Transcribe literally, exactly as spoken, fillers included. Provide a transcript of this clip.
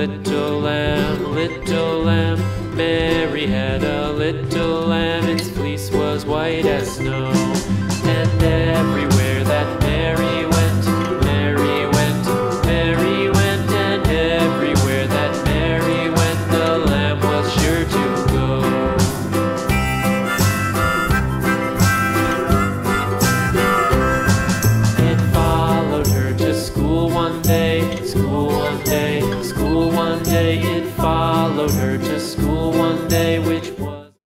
little lamb, little lamb. Mary had a little lamb, its fleece was white as snow.